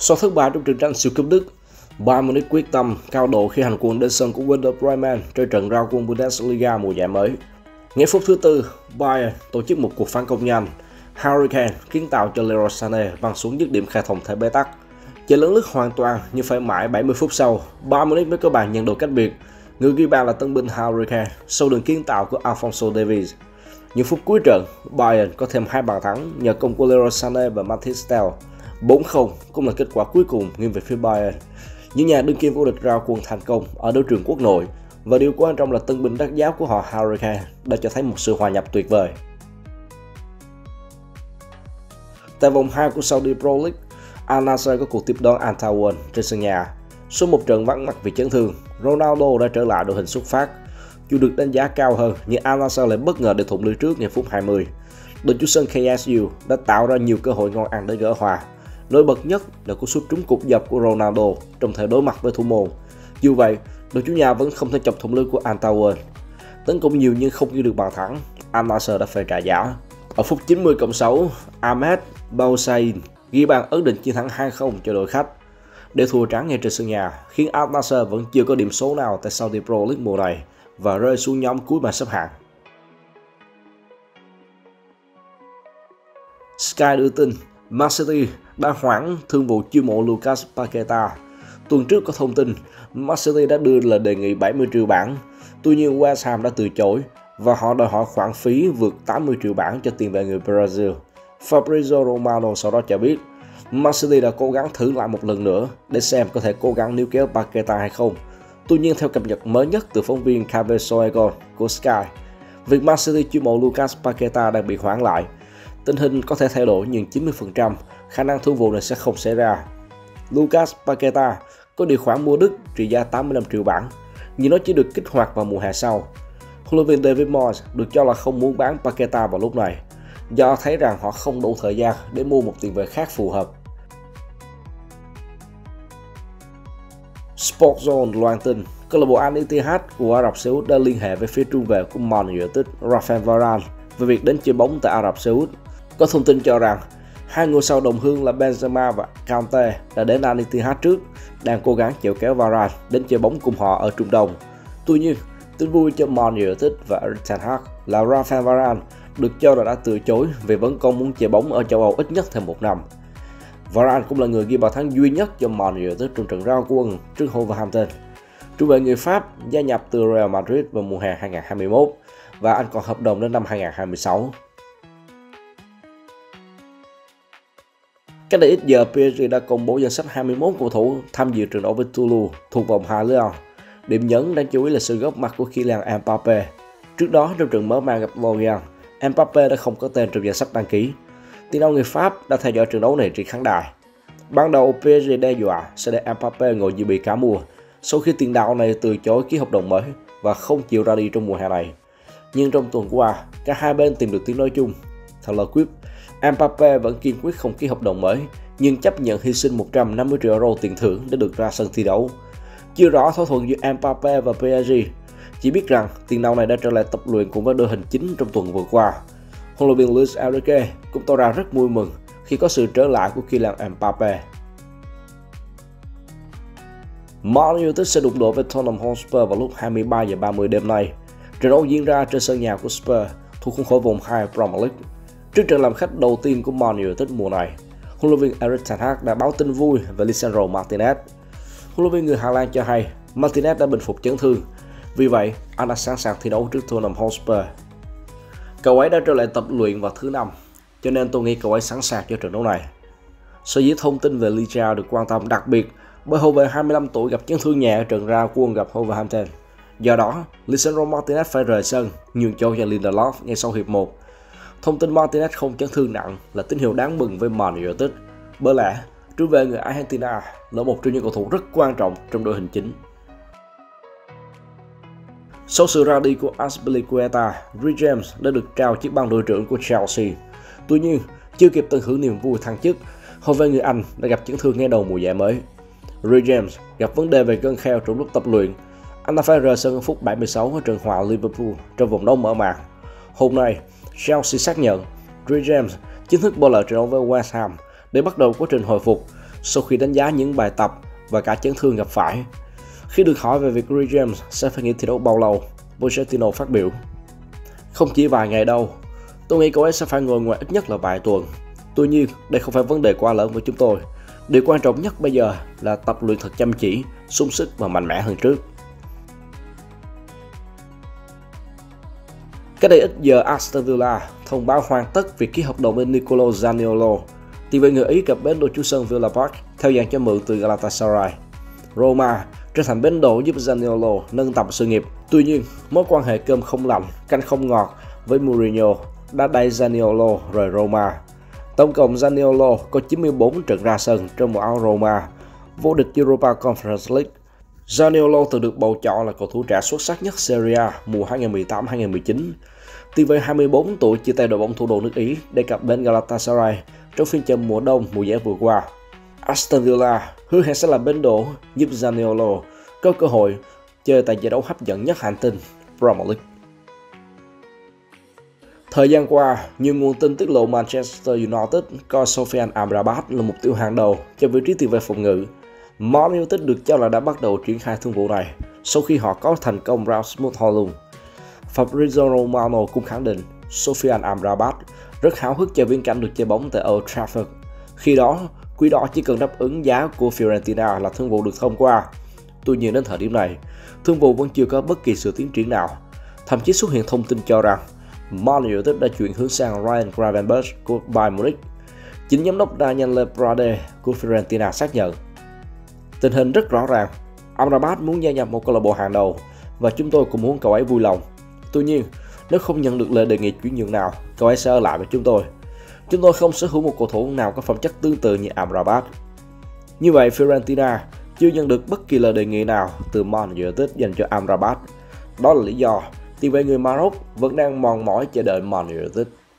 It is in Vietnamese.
Sau thất bại trong trận tranh siêu cúp Đức, Bayern Munich quyết tâm cao độ khi hành quân đến sân của Werder Bremen chơi trận ra quân Bundesliga mùa giải mới. Ngay phút thứ tư, Bayern tổ chức một cuộc phản công nhanh. Harry Kane kiến tạo cho Leroy Sané văng xuống dứt điểm khai thông thế bế tắc. Chơi lấn lướt hoàn toàn nhưng phải mãi 70 phút sau, Bayern Munich mới có bàn nhận đồ cách biệt. Người ghi bàn là tân binh Harry Kane sau đường kiến tạo của Alphonso Davies. Những phút cuối trận, Bayern có thêm 2 bàn thắng nhờ công của Leroy Sané và Mathys Tel. 4-0 cũng là kết quả cuối cùng nghiêng về phía Bayern. Những nhà đương kim vô địch ra quân thành công ở đấu trường quốc nội, và điều quan trọng là tân binh đắt giá của họ Harry Kane đã cho thấy một sự hòa nhập tuyệt vời. Tại vòng 2 của Saudi Pro League, Al Nassr có cuộc tiếp đón Al Tawun trên sân nhà. Sau một trận vắng mặt vì chấn thương, Ronaldo đã trở lại đội hình xuất phát. Dù được đánh giá cao hơn, nhưng Al Nassr lại bất ngờ để thủng lưới trước ngay phút 20. Đội chủ sân KSU đã tạo ra nhiều cơ hội ngon ăn để gỡ hòa. Nổi bật nhất là cú sút trúng cột dọc của Ronaldo trong thời đối mặt với thủ môn. Dù vậy, đội chủ nhà vẫn không thể chọc thủng lưới của Al Tawun. Tấn công nhiều nhưng không ghi được bàn thắng, Al Nassr đã phải trả giá. Ở phút 90+6, Ahmed Bousaïn ghi bàn ấn định chiến thắng 2-0 cho đội khách. Để thua trắng ngay trên sân nhà khiến Al Nassr vẫn chưa có điểm số nào tại Saudi Pro League mùa này và rơi xuống nhóm cuối bảng xếp hạng. Sky đưa tin Man City đã hoãn thương vụ chiêu mộ Lucas Paqueta. Tuần trước có thông tin Man City đã đưa lời đề nghị 70 triệu bảng, tuy nhiên West Ham đã từ chối và họ đòi hỏi khoản phí vượt 80 triệu bảng cho tiền vệ người Brazil. Fabrizio Romano sau đó cho biết Man City đã cố gắng thử lại một lần nữa để xem có thể cố gắng níu kéo Paqueta hay không. Tuy nhiên, theo cập nhật mới nhất từ phóng viên Cabezo Egon của Sky, việc Man City chiêu mộ Lucas Paqueta đang bị hoãn lại. Tình hình có thể thay đổi nhưng 90% khả năng thương vụ này sẽ không xảy ra. Lucas Paqueta có điều khoản mua Đức trị giá 85 triệu bảng, nhưng nó chỉ được kích hoạt vào mùa hè sau. Huấn luyện viên David Moyes được cho là không muốn bán Paqueta vào lúc này, do thấy rằng họ không đủ thời gian để mua một tiền vệ khác phù hợp. Sportzone loan tin câu lạc bộ Al Ittihad của Ả Rập Xê Út đã liên hệ với phía trung vệ của Man United Rafael Varane về việc đến chơi bóng tại Ả Rập Xê Út. Có thông tin cho rằng hai ngôi sao đồng hương là Benzema và Kante đã đến Al Ittihad trước, đang cố gắng chèo kéo Varane đến chơi bóng cùng họ ở Trung Đông. Tuy nhiên, tin vui cho Man United và Erik ten Hag là Rafael Varane được cho là đã từ chối vì vẫn còn muốn chơi bóng ở châu Âu ít nhất thêm 1 năm. Varane cũng là người ghi bàn thắng duy nhất cho Man United trong trận ra quân trước Wolverhampton. Trung vệ người Pháp gia nhập từ Real Madrid vào mùa hè 2021 và anh còn hợp đồng đến năm 2026. Cách đây ít giờ, PSG đã công bố danh sách 21 cầu thủ tham dự trận đấu với Toulouse thuộc vòng 2 Ligue 1. Điểm nhấn đáng chú ý là sự góp mặt của Kylian Mbappé. Trước đó, trong trận mở màn gặp Lorient, Mbappé đã không có tên trong danh sách đăng ký. Tiền đạo người Pháp đã theo dõi trận đấu này trên khán đài. Ban đầu PSG đe dọa sẽ để Mbappé ngồi dự bị cả mùa, sau khi tiền đạo này từ chối ký hợp đồng mới và không chịu ra đi trong mùa hè này. Nhưng trong tuần qua, cả hai bên tìm được tiếng nói chung. Theo lời Quip, Mbappé vẫn kiên quyết không ký hợp đồng mới, nhưng chấp nhận hy sinh 150 triệu euro tiền thưởng để được ra sân thi đấu. Chưa rõ thỏa thuận giữa Mbappé và PSG, chỉ biết rằng tiền đạo này đã trở lại tập luyện cùng với đội hình chính trong tuần vừa qua. Huấn luyện viên Luis Enrique cũng tỏ ra rất vui mừng khi có sự trở lại của Kylian Mbappé. Man United sẽ đụng độ với Tottenham Hotspur vào lúc 23:30 đêm nay. Trận đấu diễn ra trên sân nhà của Spurs thuộc khuôn khổ vòng 2 Premier League. Trước trận làm khách đầu tiên của Man United mùa này, huấn luyện viên Erik ten Hag đã báo tin vui về Lisandro Martinez. Huấn luyện viên người Hà Lan cho hay Martinez đã bình phục chấn thương, vì vậy anh đã sẵn sàng thi đấu trước Tottenham Hotspur. Cậu ấy đã trở lại tập luyện vào thứ Năm, cho nên tôi nghĩ cậu ấy sẵn sàng cho trận đấu này. Sở dĩ thông tin về Licha được quan tâm đặc biệt bởi hậu vệ 25 tuổi gặp chấn thương nhẹ ở trận ra quân gặp Wolverhampton. Do đó, Lisandro Martinez phải rời sân, nhường chỗ cho Lindelof ngay sau hiệp 1. Thông tin Martinez không chấn thương nặng là tín hiệu đáng mừng với Man United, bởi lẽ trung vệ người Argentina là một trong những cầu thủ rất quan trọng trong đội hình chính. Sau sự ra đi của Azpilicueta, Reece James đã được trao chiếc băng đội trưởng của Chelsea. Tuy nhiên, chưa kịp tận hưởng niềm vui thăng chức, hậu vệ người Anh đã gặp chấn thương ngay đầu mùa giải mới. Reece James gặp vấn đề về gân kheo trong lúc tập luyện. Anh đã phải rời sân ở phút 76 ở trận hòa Liverpool trong vòng đấu mở màn. Hôm nay, Chelsea xác nhận Reece James chính thức bỏ lỡ trận đấu với West Ham để bắt đầu quá trình hồi phục sau khi đánh giá những bài tập và cả chấn thương gặp phải. Khi được hỏi về việc Reece James sẽ phải nghỉ thi đấu bao lâu, Pochettino phát biểu: "Không chỉ vài ngày đâu, tôi nghĩ cậu ấy sẽ phải ngồi ngoài ít nhất là vài tuần. Tuy nhiên, đây không phải vấn đề quá lớn với chúng tôi. Điều quan trọng nhất bây giờ là tập luyện thật chăm chỉ, sung sức và mạnh mẽ hơn trước." Cách đây ít giờ, Aston Villa thông báo hoàn tất việc ký hợp đồng với Nicolo Zaniolo. Tiền vệ người Ý cập bến đô chú sân Villa Park theo dạng cho mượn từ Galatasaray. Roma trở thành bến đỗ giúp Zaniolo nâng tầm sự nghiệp. Tuy nhiên, mối quan hệ cơm không lành, canh không ngọt với Mourinho đã đẩy Zaniolo rời Roma. Tổng cộng Zaniolo có 94 trận ra sân trong màu áo Roma, vô địch Europa Conference League. Zaniolo từng được bầu chọn là cầu thủ trẻ xuất sắc nhất Serie A mùa 2018-2019. Tiền vệ 24 tuổi chia tay đội bóng thủ đô nước Ý để cập bến Galatasaray trong phiên chợ mùa đông mùa giải vừa qua. Aston Villa hứa hẹn sẽ là bến đỗ giúp Zaniolo có cơ hội chơi tại giải đấu hấp dẫn nhất hành tinh Premier League. Thời gian qua, nhiều nguồn tin tiết lộ Manchester United coi Sofian Amrabat là mục tiêu hàng đầu cho vị trí tiền vệ phòng ngự. Man United được cho là đã bắt đầu triển khai thương vụ này sau khi họ có thành công Rasmus Højlund. Fabrizio Romano cũng khẳng định Sofian Amrabat rất háo hức cho viễn cảnh được chơi bóng tại Old Trafford. Khi đó, Quỷ đỏ chỉ cần đáp ứng giá của Fiorentina là thương vụ được thông qua. Tuy nhiên đến thời điểm này, thương vụ vẫn chưa có bất kỳ sự tiến triển nào. Thậm chí xuất hiện thông tin cho rằng Man United đã chuyển hướng sang Ryan Gravenberch của Bayern Munich. Chính giám đốc Daniel Leprade của Fiorentina xác nhận: "Tình hình rất rõ ràng, Amrabat muốn gia nhập một câu lạc bộ hàng đầu và chúng tôi cũng muốn cậu ấy vui lòng. Tuy nhiên, nếu không nhận được lời đề nghị chuyển nhượng nào, cậu ấy sẽ ở lại với chúng tôi. Chúng tôi không sở hữu một cầu thủ nào có phẩm chất tương tự như Amrabat." Như vậy, Fiorentina chưa nhận được bất kỳ lời đề nghị nào từ Man United dành cho Amrabat. Đó là lý do tiền vệ người Maroc vẫn đang mòn mỏi chờ đợi Man United.